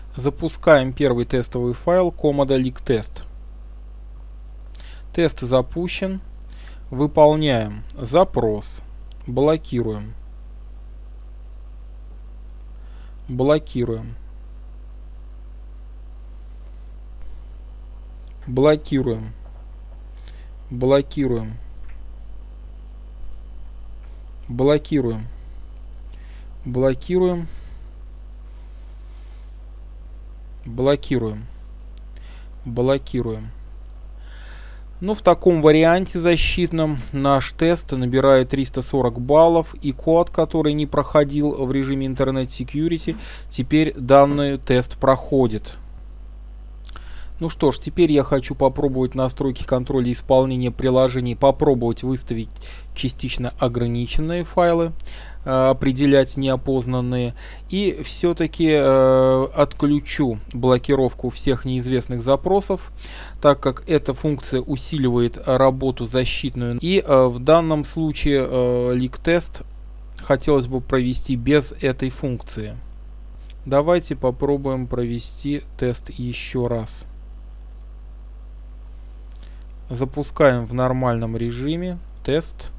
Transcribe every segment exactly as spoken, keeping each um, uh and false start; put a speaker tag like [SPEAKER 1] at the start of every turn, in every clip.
[SPEAKER 1] Запускаем первый тестовый файл Comodo LeakTest. Тест запущен. Выполняем запрос. Блокируем. Блокируем. Блокируем. Блокируем. Блокируем. Блокируем. Блокируем. Блокируем. Ну, в таком варианте защитном наш тест набирает триста сорок баллов, и код, который не проходил в режиме Internet Security, теперь данный тест проходит. Ну что ж, теперь я хочу попробовать настройки контроля исполнения приложений, попробовать выставить частично ограниченные файлы, э, определять неопознанные, и все-таки э, отключу блокировку всех неизвестных запросов, так как эта функция усиливает работу защитную. И э, в данном случае э, LeakTest хотелось бы провести без этой функции. Давайте попробуем провести тест еще раз. Запускаем в нормальном режиме тест.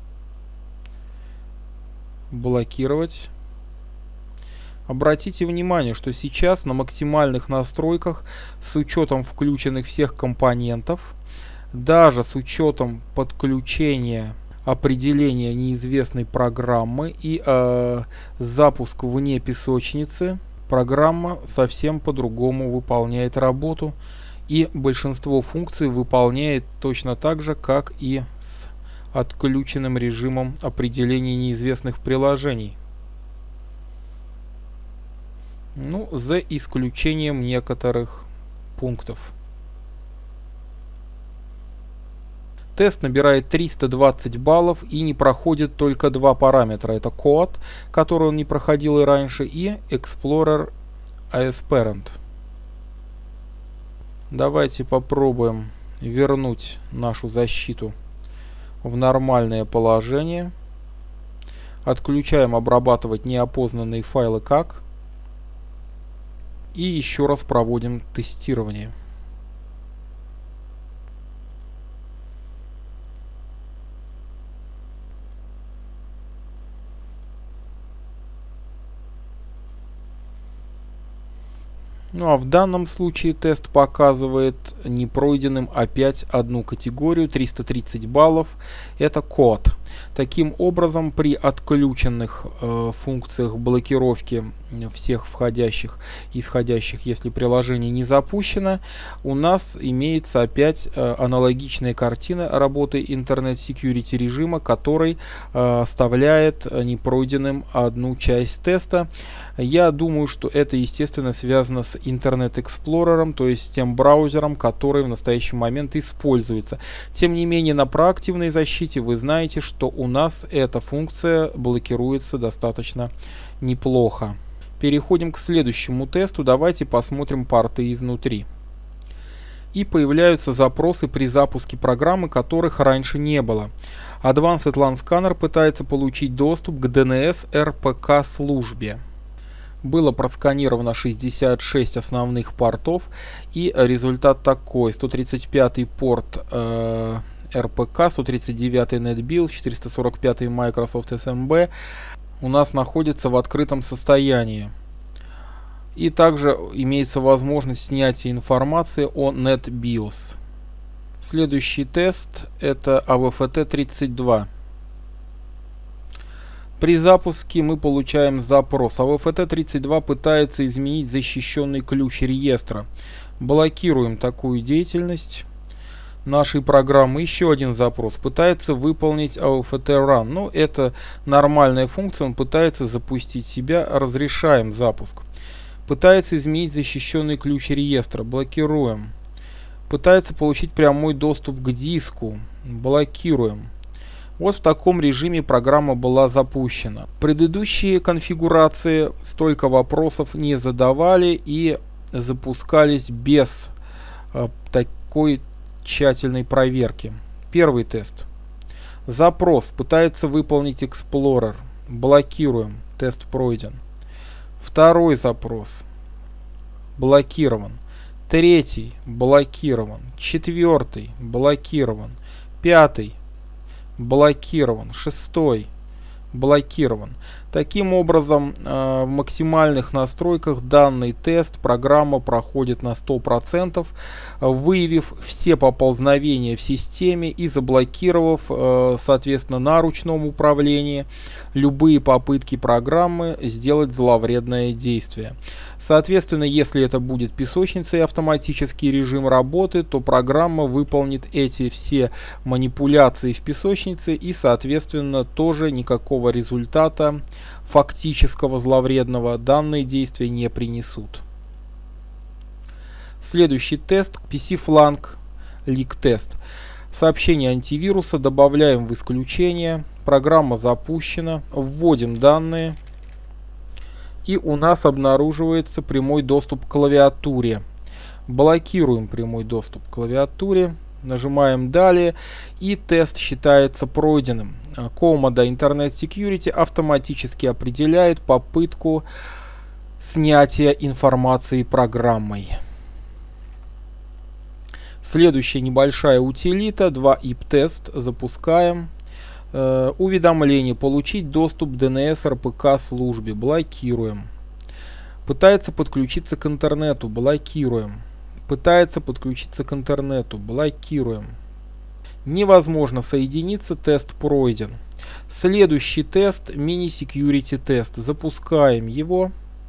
[SPEAKER 1] Блокировать. Обратите внимание, что сейчас на максимальных настройках с учетом включенных всех компонентов, даже с учетом подключения определения неизвестной программы и э, запуск вне песочницы, программа совсем по-другому выполняет работу. И большинство функций выполняет точно так же, как и с отключенным режимом определения неизвестных приложений. Ну, за исключением некоторых пунктов. Тест набирает триста двадцать баллов и не проходит только два параметра. Это код, который он не проходил и раньше, и Explorer as Parent. Давайте попробуем вернуть нашу защиту в нормальное положение. Отключаем обрабатывать неопознанные файлы как. И еще раз проводим тестирование. Ну а в данном случае тест показывает непройденным опять одну категорию, триста тридцать баллов. Это код. Таким образом, при отключенных э, функциях блокировки всех входящих и исходящих, если приложение не запущено, у нас имеется опять э, аналогичная картина работы Internet Security режима, который э, оставляет непройденным одну часть теста. Я думаю, что это, естественно, связано с Internet Explorer, то есть с тем браузером, который в настоящий момент используется. Тем не менее, на проактивной защите вы знаете, что у нас эта функция блокируется достаточно неплохо. Переходим к следующему тесту. Давайте посмотрим порты изнутри. И появляются запросы при запуске программы, которых раньше не было. Advanced LAN Scanner пытается получить доступ к ди эн эс эр пэ ка службе. Было просканировано шестьдесят шесть основных портов, и результат такой: сто тридцать пятый порт э, эр пэ ка, сто тридцать девятый NetBIOS, четыреста сорок пятый Microsoft эс эм би у нас находится в открытом состоянии. И также имеется возможность снятия информации о NetBIOS. Следующий тест — это а вэ эф тэ тридцать два. При запуске мы получаем запрос. а вэ эф тэ тридцать два пытается изменить защищенный ключ реестра. Блокируем такую деятельность нашей программы. Еще один запрос. Пытается выполнить а вэ эф тэ Run. Ну, это нормальная функция. Он пытается запустить себя. Разрешаем запуск. Пытается изменить защищенный ключ реестра. Блокируем. Пытается получить прямой доступ к диску. Блокируем. Вот в таком режиме программа была запущена. Предыдущие конфигурации столько вопросов не задавали и запускались без э, такой тщательной проверки. Первый тест. Запрос. Пытается выполнить Explorer. Блокируем. Тест пройден. Второй запрос. блокирован. Третий блокирован. Четвертый блокирован. Пятый блокирован. Шестой блокирован. Таким образом, в максимальных настройках данный тест программа проходит на сто процентов, выявив все поползновения в системе и заблокировав, соответственно, на ручном управлении любые попытки программы сделать зловредное действие. Соответственно, если это будет песочница и автоматический режим работы, то программа выполнит эти все манипуляции в песочнице и, соответственно, тоже никакого результата фактического зловредного данные действия не принесут. Следующий тест пи си-Flank Leak тест. Сообщение антивируса добавляем в исключение. Программа запущена. Вводим данные. И у нас обнаруживается прямой доступ к клавиатуре. Блокируем прямой доступ к клавиатуре. Нажимаем «Далее», и тест считается пройденным. Comodo Internet Security автоматически определяет попытку снятия информации программой. Следующая небольшая утилита два ай пи тест. Запускаем. Э, уведомление: получить доступ к ди эн эс эр пэ ка службе. Блокируем. Пытается подключиться к интернету. Блокируем. Пытается подключиться к интернету. Блокируем. Невозможно соединиться. Тест пройден. Следующий тест — мини-security тест. Запускаем его.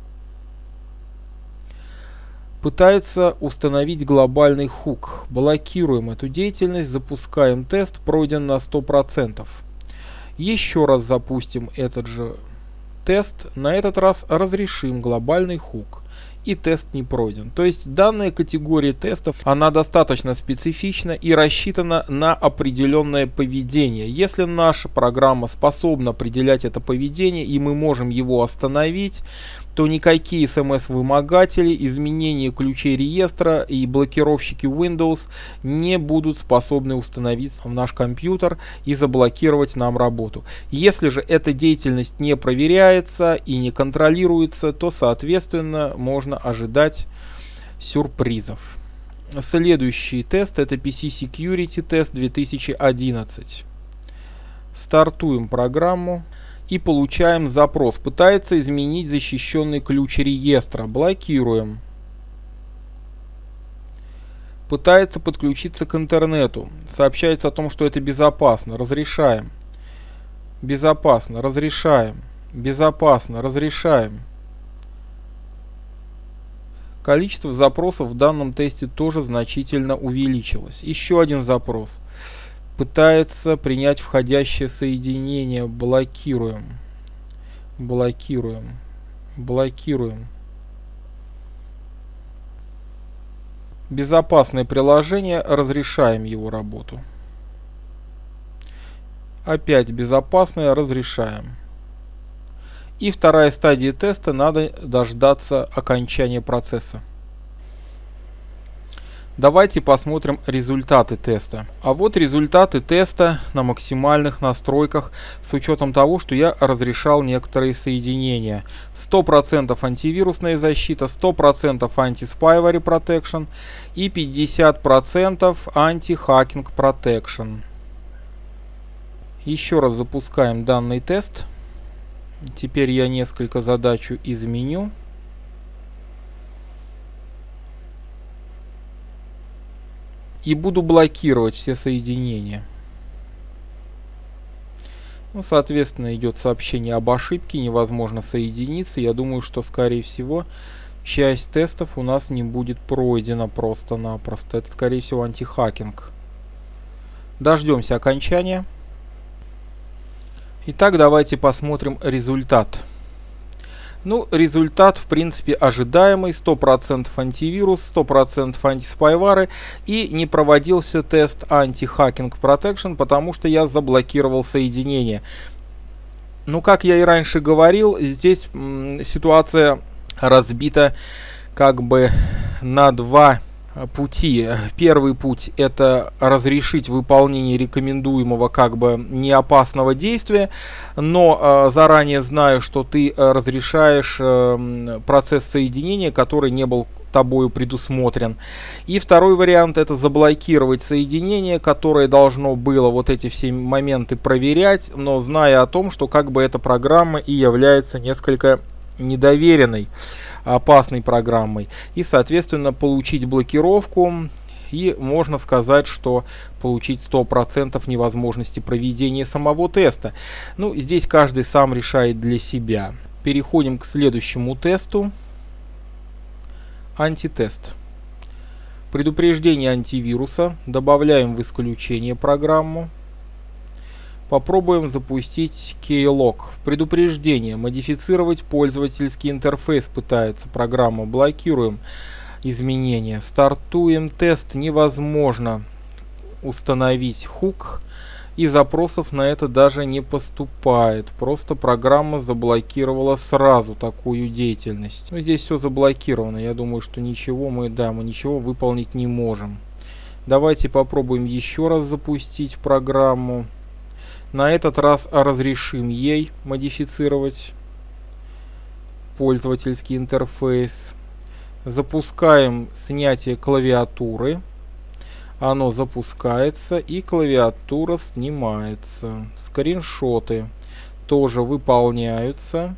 [SPEAKER 1] Пытается установить глобальный хук. Блокируем эту деятельность. Запускаем тест. Пройден на сто процентов. Еще раз запустим этот же тест. На этот раз разрешим глобальный хук. И тест не пройден. То есть данная категория тестов, она достаточно специфична и рассчитана на определенное поведение. Если наша программа способна определять это поведение и мы можем его остановить, то никакие эс эм эс-вымогатели, изменения ключей реестра и блокировщики Windows не будут способны установиться в наш компьютер и заблокировать нам работу. Если же эта деятельность не проверяется и не контролируется, то, соответственно, можно ожидать сюрпризов. Следующий тест — это пи си Security тест две тысячи одиннадцать. Стартуем программу. И получаем запрос. Пытается изменить защищенный ключ реестра. Блокируем. Пытается подключиться к интернету. Сообщается о том, что это безопасно. Разрешаем. Безопасно. Разрешаем. Безопасно. Разрешаем. Количество запросов в данном тесте тоже значительно увеличилось. Еще один запрос. Пытается принять входящее соединение. Блокируем. Блокируем. Блокируем. Безопасное приложение. Разрешаем его работу. Опять безопасное. Разрешаем. И вторая стадия теста. Надо дождаться окончания процесса. Давайте посмотрим результаты теста. А вот результаты теста на максимальных настройках с учетом того, что я разрешал некоторые соединения. сто процентов антивирусная защита, сто процентов anti-spyware protection и пятьдесят процентов anti-hacking protection. Еще раз запускаем данный тест. Теперь я несколько задачу изменю. И буду блокировать все соединения. Ну, соответственно, идет сообщение об ошибке, невозможно соединиться. Я думаю, что, скорее всего, часть тестов у нас не будет пройдена просто-напросто. Это, скорее всего, антихакинг. Дождемся окончания. Итак, давайте посмотрим результат. Ну, результат, в принципе, ожидаемый. сто процентов антивирус, сто процентов антиспайвары. И не проводился тест анти-hacking protection, потому что я заблокировал соединение. Ну, как я и раньше говорил, здесь ситуация разбита как бы на два пути. Первый путь — это разрешить выполнение рекомендуемого как бы неопасного действия, но э, заранее знаю, что ты разрешаешь э, процесс соединения, который не был тобою предусмотрен. И второй вариант — это заблокировать соединение, которое должно было вот эти все моменты проверять, но зная о том, что как бы эта программа и является несколько недоверенной, опасной программой. И, соответственно, получить блокировку. И можно сказать, что получить сто процентов невозможности проведения самого теста. Ну, здесь каждый сам решает для себя. Переходим к следующему тесту. Антитест. Предупреждение антивируса. Добавляем в исключение программу. Попробуем запустить Keylog. Предупреждение. Модифицировать пользовательский интерфейс пытается программа. Блокируем изменения. Стартуем тест. Невозможно установить хук. И запросов на это даже не поступает. Просто программа заблокировала сразу такую деятельность. Ну, здесь все заблокировано. Я думаю, что ничего мы, да, мы ничего выполнить не можем. Давайте попробуем еще раз запустить программу. На этот раз разрешим ей модифицировать пользовательский интерфейс. Запускаем снятие клавиатуры. Оно запускается и клавиатура снимается. Скриншоты тоже выполняются.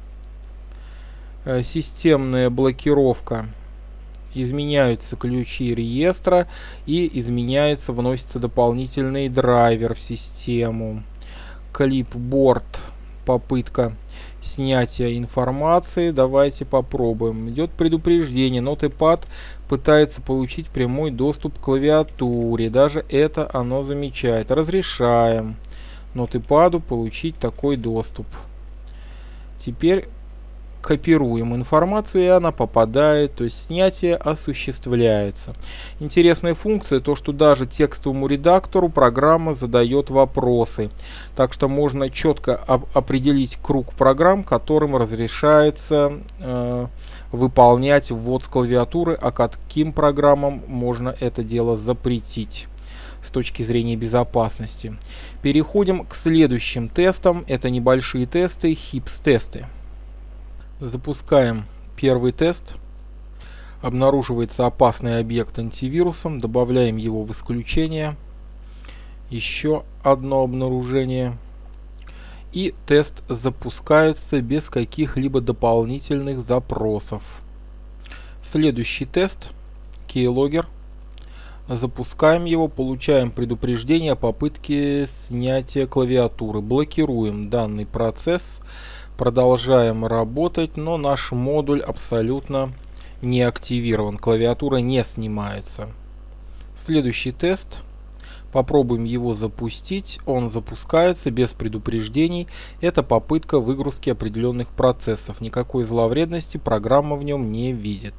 [SPEAKER 1] Системная блокировка. Изменяются ключи реестра и изменяется, вносится дополнительный драйвер в систему. Clipboard. Попытка снятия информации. Давайте попробуем. Идет предупреждение. Notepad пытается получить прямой доступ к клавиатуре. Даже это оно замечает. Разрешаем Notepad получить такой доступ. Теперь копируем информацию, и она попадает, то есть снятие осуществляется. Интересная функция, то что даже текстовому редактору программа задает вопросы. Так что можно четко определить круг программ, которым разрешается э, выполнять ввод с клавиатуры, а каким программам можно это дело запретить с точки зрения безопасности. Переходим к следующим тестам. Это небольшие тесты, хипс-тесты. Запускаем первый тест. Обнаруживается опасный объект антивирусом. Добавляем его в исключение. Еще одно обнаружение. И тест запускается без каких-либо дополнительных запросов. Следующий тест. Keylogger. Запускаем его. Получаем предупреждение о попытке снятия клавиатуры. Блокируем данный процесс. Продолжаем работать, но наш модуль абсолютно не активирован. Клавиатура не снимается. Следующий тест. Попробуем его запустить. Он запускается без предупреждений. Это попытка выгрузки определенных процессов. Никакой зловредности программа в нем не видит.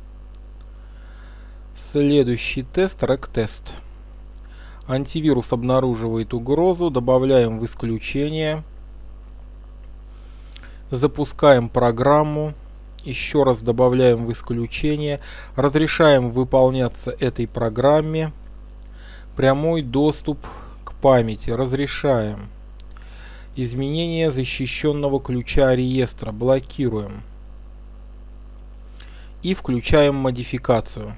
[SPEAKER 1] Следующий тест. Рек-тест. Антивирус обнаруживает угрозу. Добавляем в исключение. Запускаем программу. Еще раз добавляем в исключение. Разрешаем выполняться этой программе. Прямой доступ к памяти. Разрешаем. Изменение защищенного ключа реестра. Блокируем. И включаем модификацию.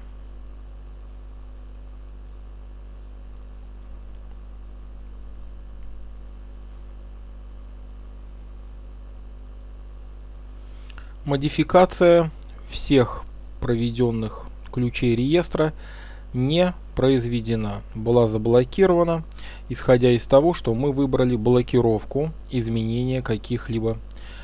[SPEAKER 1] Модификация всех проведенных ключей реестра не произведена. Была заблокирована, исходя из того, что мы выбрали блокировку изменения каких-либо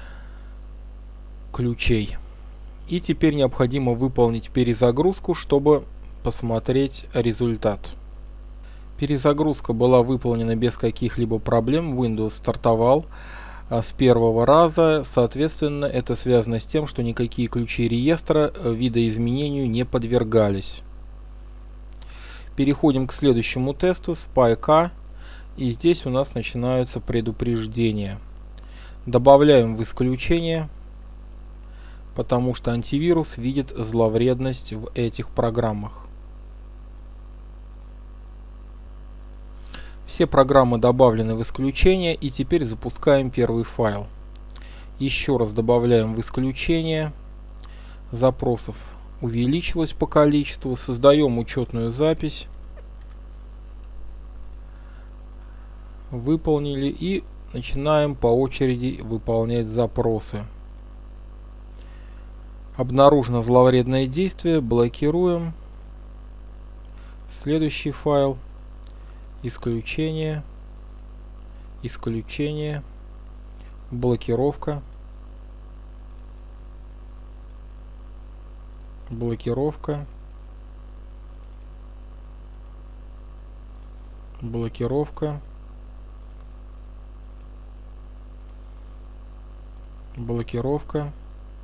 [SPEAKER 1] ключей. И теперь необходимо выполнить перезагрузку, чтобы посмотреть результат. Перезагрузка была выполнена без каких-либо проблем. Windows стартовал с первого раза. Соответственно, это связано с тем, что никакие ключи реестра видоизменению не подвергались. Переходим к следующему тесту, SpyK. И здесь у нас начинаются предупреждения. Добавляем в исключение, потому что антивирус видит зловредность в этих программах. Все программы добавлены в исключение, и теперь запускаем первый файл. Еще раз добавляем в исключение. Запросов увеличилось по количеству. Создаем учетную запись. Выполнили и начинаем по очереди выполнять запросы. Обнаружено зловредное действие. Блокируем. Следующий файл. Исключение. Исключение. Блокировка. Блокировка. Блокировка. Блокировка.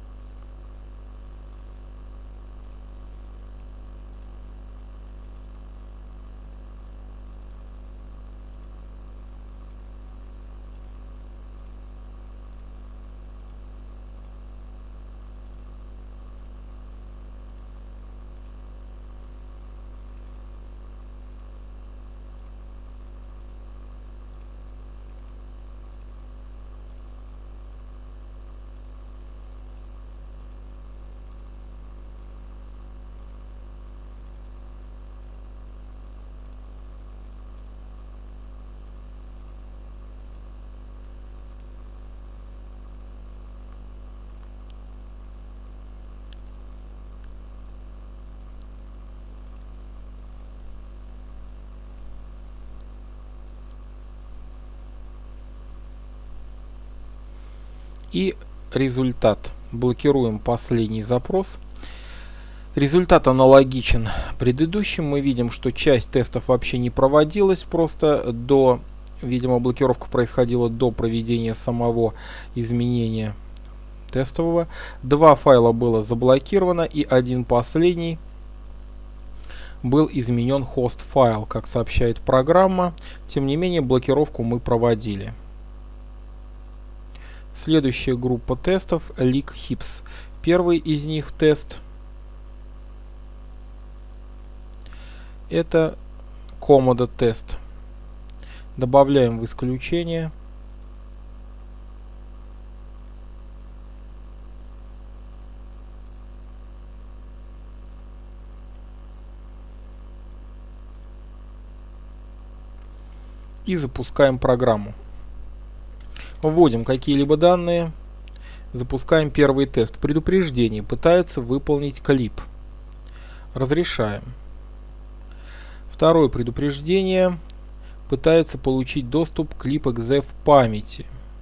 [SPEAKER 1] И результат. Блокируем последний запрос. Результат аналогичен предыдущим. Мы видим, что часть тестов вообще не проводилась, просто до, видимо, блокировка происходила до проведения самого изменения тестового. Два файла было заблокировано, и один последний был изменен хост файл, как сообщает программа. Тем не менее, блокировку мы проводили. Следующая группа тестов Leak Hips. Первый из них тест это Комода тест. Добавляем в исключение. И запускаем программу. Вводим какие-либо данные. Запускаем первый тест. Предупреждение. Пытается выполнить клип. Разрешаем. Второе предупреждение. Пытается получить доступ к clip.exe в памяти.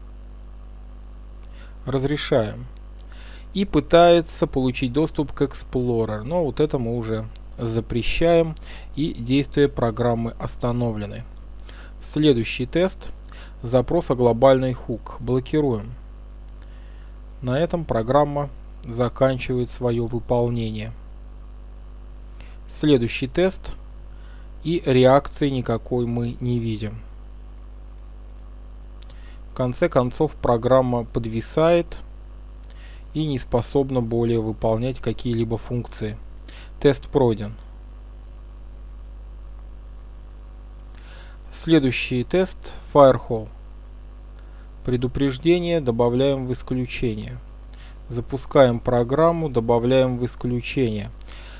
[SPEAKER 1] Разрешаем. И пытается получить доступ к Explorer. Но вот это мы уже запрещаем. И действия программы остановлены. Следующий тест. Запрос о глобальный хук. Блокируем. На этом программа заканчивает свое выполнение. Следующий тест. И реакции никакой мы не видим. В конце концов программа подвисает и не способна более выполнять какие-либо функции. Тест пройден. Следующий тест Firehole. Предупреждение добавляем в исключение. Запускаем программу, добавляем в исключение.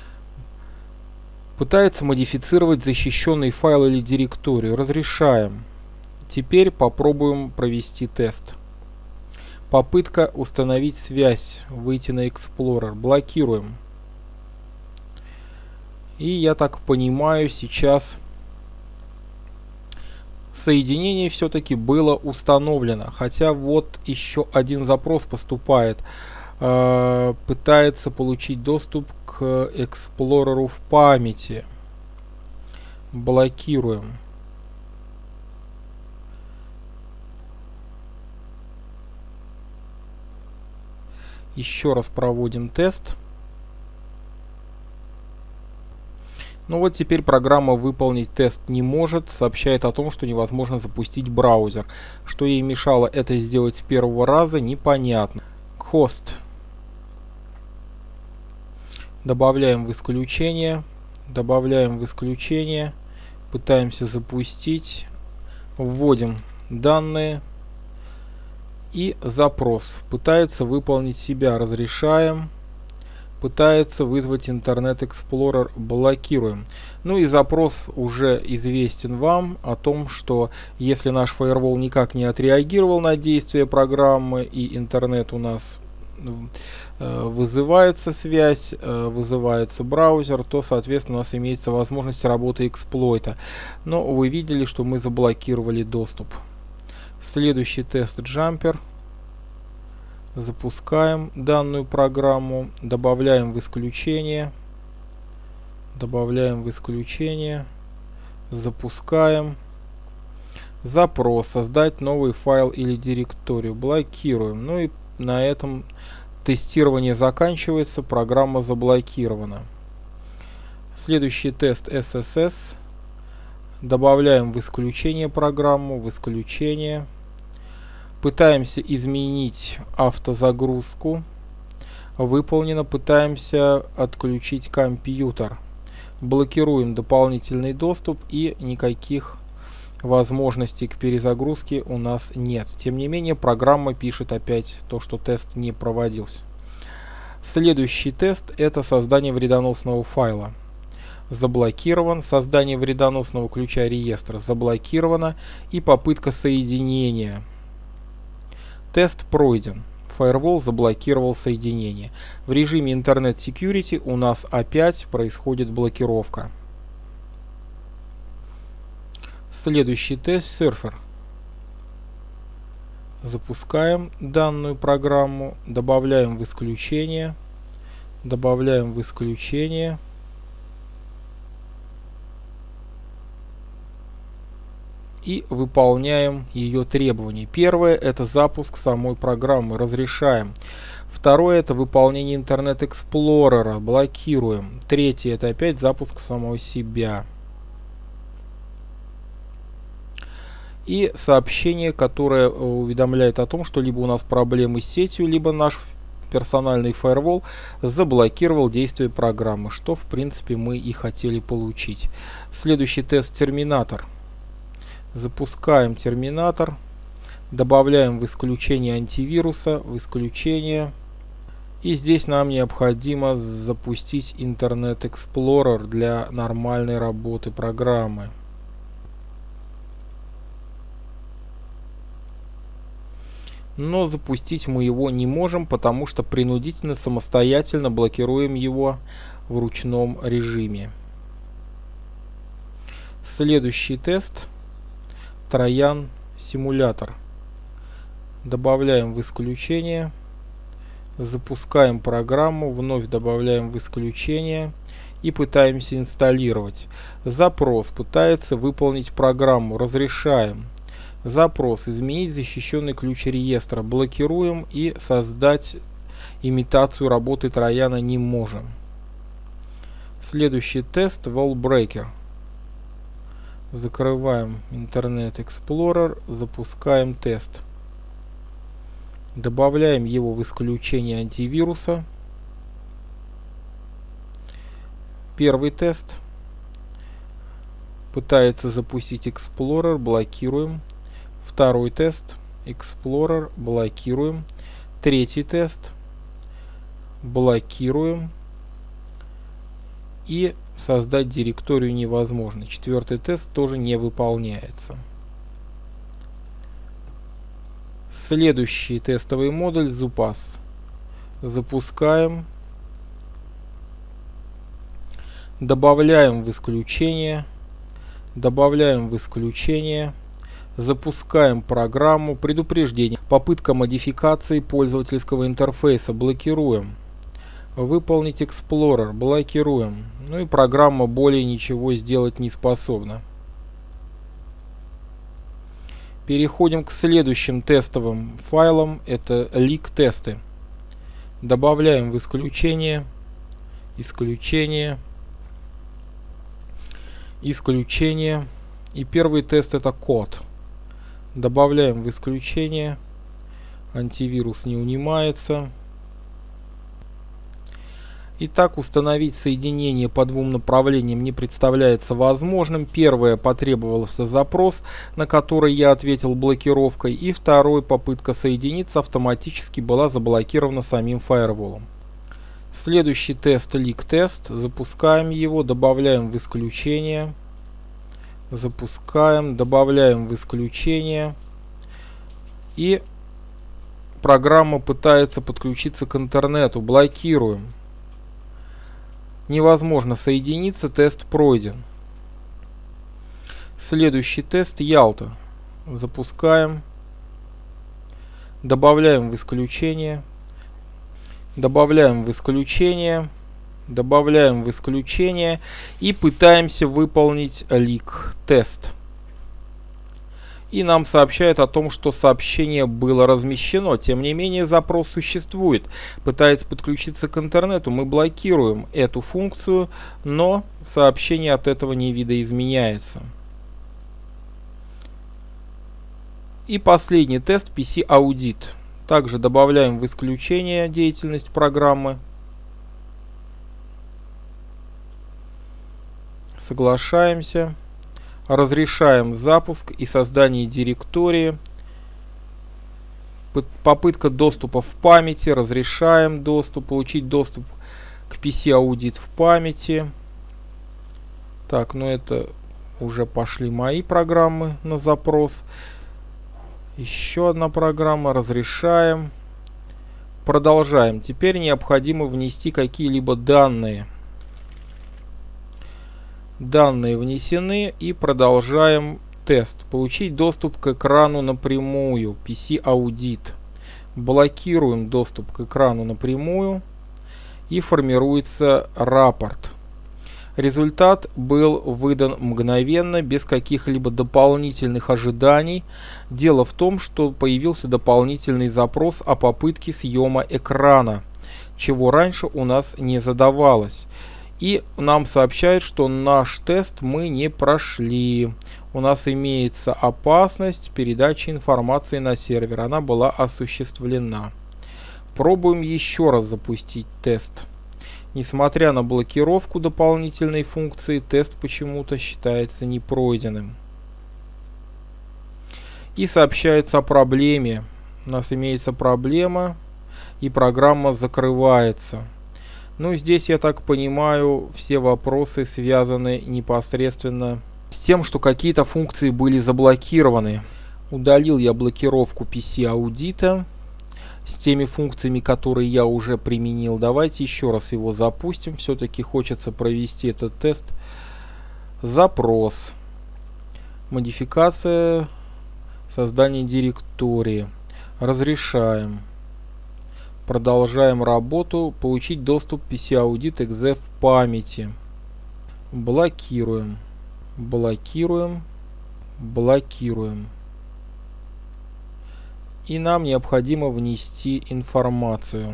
[SPEAKER 1] Пытается модифицировать защищенный файл или директорию. Разрешаем. Теперь попробуем провести тест. Попытка установить связь. Выйти на Explorer. Блокируем. И я так понимаю, сейчас соединение все-таки было установлено. Хотя вот еще один запрос поступает. Э, пытается получить доступ к Explorer в памяти. Блокируем. Еще раз проводим тест. Ну вот теперь программа выполнить тест не может, сообщает о том, что невозможно запустить браузер. Что ей мешало это сделать с первого раза, непонятно. Хост. Добавляем в исключение. Добавляем в исключение. Пытаемся запустить. Вводим данные. И запрос. Пытается выполнить себя. Разрешаем. пытается вызвать Internet Explorer, блокируем. Ну и запрос уже известен вам о том, что если наш фаервол никак не отреагировал на действие программы и интернет у нас э, вызывается связь, э, вызывается браузер, то соответственно у нас имеется возможность работы эксплойта. Но вы видели, что мы заблокировали доступ. Следующий тест Jumper. Запускаем данную программу, добавляем в исключение, добавляем в исключение, запускаем. Запрос: создать новый файл или директорию, блокируем. Ну и на этом тестирование заканчивается, программа заблокирована. Следующий тест эс эс эс. Добавляем в исключение программу, в исключение. Пытаемся изменить автозагрузку. Выполнено. Пытаемся отключить компьютер. Блокируем дополнительный доступ, и никаких возможностей к перезагрузке у нас нет. Тем не менее, программа пишет опять то, что тест не проводился. Следующий тест — это создание вредоносного файла. Заблокирован. Создание вредоносного ключа реестра заблокировано. И попытка соединения. Тест пройден. Firewall заблокировал соединение. В режиме Internet Security у нас опять происходит блокировка. Следующий тест Surfer. Запускаем данную программу, добавляем в исключение, добавляем в исключение. И выполняем ее требования. Первое — это запуск самой программы, разрешаем. Второе — это выполнение Internet Explorer, блокируем. Третье — это опять запуск самой себя. И сообщение, которое уведомляет о том, что либо у нас проблемы с сетью, либо наш персональный фаервол заблокировал действие программы, что в принципе мы и хотели получить. Следующий тест терминатор. Запускаем терминатор, добавляем в исключение антивируса, в исключение. И здесь нам необходимо запустить Internet Explorer для нормальной работы программы. Но запустить мы его не можем, потому что принудительно самостоятельно блокируем его в ручном режиме. Следующий тест. Троян симулятор. Добавляем в исключение, запускаем программу, вновь добавляем в исключение и пытаемся инсталлировать. Запрос: пытается выполнить программу, разрешаем. Запрос: изменить защищенный ключ реестра, блокируем, и создать имитацию работы Трояна не можем. Следующий тест Wallbreaker. Закрываем Internet Explorer, запускаем тест. Добавляем его в исключение антивируса. Первый тест. Пытается запустить Explorer, блокируем. Второй тест. Explorer, блокируем. Третий тест. Блокируем. И создать директорию невозможно. Четвертый тест тоже не выполняется. Следующий тестовый модуль Zupass. Запускаем. Добавляем в исключение. Добавляем в исключение. Запускаем программу. Предупреждение: попытка модификации пользовательского интерфейса, блокируем. Выполнить Explorer, блокируем. Ну и программа более ничего сделать не способна. Переходим к следующим тестовым файлам. Это лик тесты. Добавляем в исключение, исключение, исключение. И первый тест — это код. Добавляем в исключение. Антивирус не унимается. Итак, установить соединение по двум направлениям не представляется возможным. Первое — потребовался запрос, на который я ответил блокировкой. И второй — попытка соединиться автоматически была заблокирована самим фаерволом. Следующий тест лик-тест. Запускаем его, добавляем в исключение. Запускаем, добавляем в исключение. И программа пытается подключиться к интернету. Блокируем. Невозможно соединиться, тест пройден. Следующий тест Ялта. Запускаем. Добавляем в исключение. Добавляем в исключение. Добавляем в исключение. И пытаемся выполнить лик-тест. И нам сообщает о том, что сообщение было размещено. Тем не менее, запрос существует. Пытается подключиться к интернету. Мы блокируем эту функцию, но сообщение от этого не видоизменяется. И последний тест пи си аудит. Также добавляем в исключение деятельность программы. Соглашаемся. Разрешаем запуск и создание директории. Попытка доступа в памяти. Разрешаем доступ. Получить доступ к пи си аудит в памяти. Так, ну это уже пошли мои программы на запрос. Еще одна программа. Разрешаем. Продолжаем. Теперь необходимо внести какие-либо данные. Данные внесены и продолжаем тест. Получить доступ к экрану напрямую. пи си аудит. Блокируем доступ к экрану напрямую. И формируется рапорт. Результат был выдан мгновенно, без каких-либо дополнительных ожиданий. Дело в том, что появился дополнительный запрос о попытке съема экрана, чего раньше у нас не задавалось. И нам сообщают, что наш тест мы не прошли. У нас имеется опасность передачи информации на сервер. Она была осуществлена. Пробуем еще раз запустить тест. Несмотря на блокировку дополнительной функции, тест почему-то считается непройденным. И сообщается о проблеме. У нас имеется проблема, и программа закрывается. Ну, здесь, я так понимаю, все вопросы связаны непосредственно с тем, что какие-то функции были заблокированы. Удалил я блокировку пи си аудита с теми функциями, которые я уже применил. Давайте еще раз его запустим. Все-таки хочется провести этот тест. Запрос. Модификация. Создание директории. Разрешаем. Продолжаем работу. Получить доступ пи си аудит экзе в памяти. Блокируем. Блокируем. Блокируем. И нам необходимо внести информацию.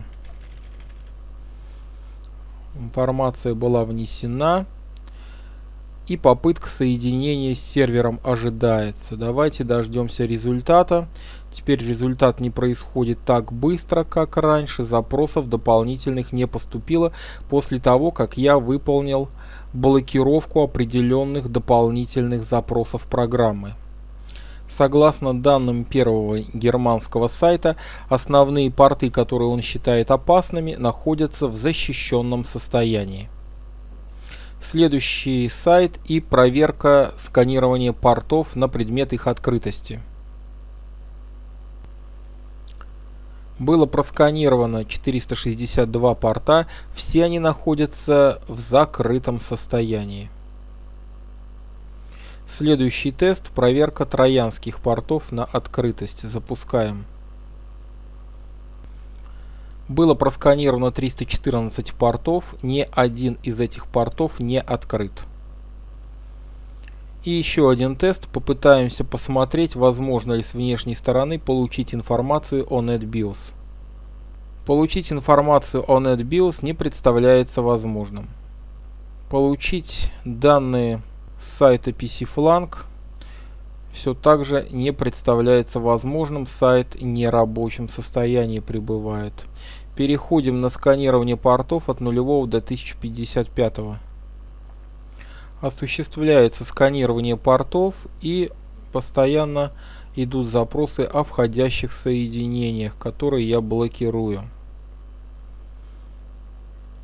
[SPEAKER 1] Информация была внесена. И попытка соединения с сервером ожидается. Давайте дождемся результата. Теперь результат не происходит так быстро, как раньше. Запросов дополнительных не поступило после того, как я выполнил блокировку определенных дополнительных запросов программы. Согласно данным первого германского сайта, основные порты, которые он считает опасными, находятся в защищенном состоянии. Следующий сайт и проверка сканирования портов на предмет их открытости. Было просканировано четыреста шестьдесят два порта, все они находятся в закрытом состоянии. Следующий тест – проверка троянских портов на открытость. Запускаем. Было просканировано триста четырнадцать портов, ни один из этих портов не открыт. И еще один тест. Попытаемся посмотреть, возможно ли с внешней стороны получить информацию о NetBIOS. Получить информацию о NetBIOS не представляется возможным. Получить данные с сайта пи си фланг все так же не представляется возможным. Сайт в нерабочем состоянии пребывает. Переходим на сканирование портов от нулевого до тысяча пятьдесят пятого. Осуществляется сканирование портов и постоянно идут запросы о входящих соединениях, которые я блокирую.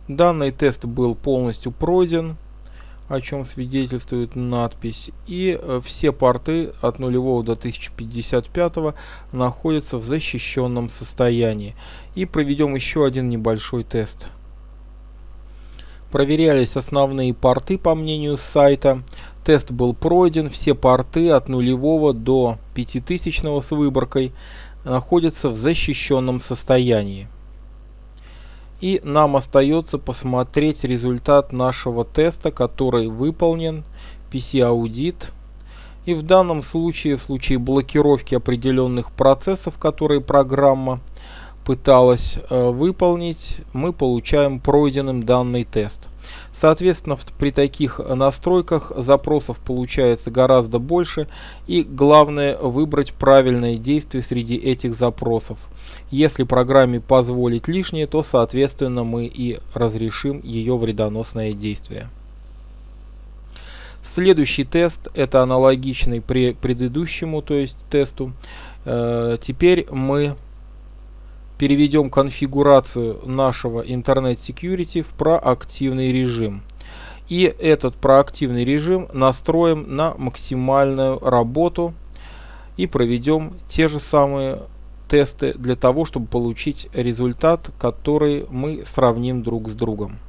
[SPEAKER 1] Данный тест был полностью пройден, о чем свидетельствует надпись, и все порты от нулевого до тысяча пятьдесят пятого находятся в защищенном состоянии. И проведем еще один небольшой тест. Проверялись основные порты по мнению сайта. Тест был пройден, все порты от нулевого до пятитысячного с выборкой находятся в защищенном состоянии. И нам остается посмотреть результат нашего теста, который выполнен, пи си аудит. И в данном случае, в случае блокировки определенных процессов, которые программа пыталась э, выполнить, мы получаем пройденным данный тест. Соответственно, в, при таких настройках запросов получается гораздо больше, и главное выбрать правильное действие среди этих запросов. Если программе позволить лишнее, то соответственно мы и разрешим ее вредоносное действие. Следующий тест это аналогичный при предыдущему, то есть тесту. Э, теперь мы переведем конфигурацию нашего Internet Security в проактивный режим. И этот проактивный режим настроим на максимальную работу и проведем те же самые тесты для того, чтобы получить результат, который мы сравним друг с другом.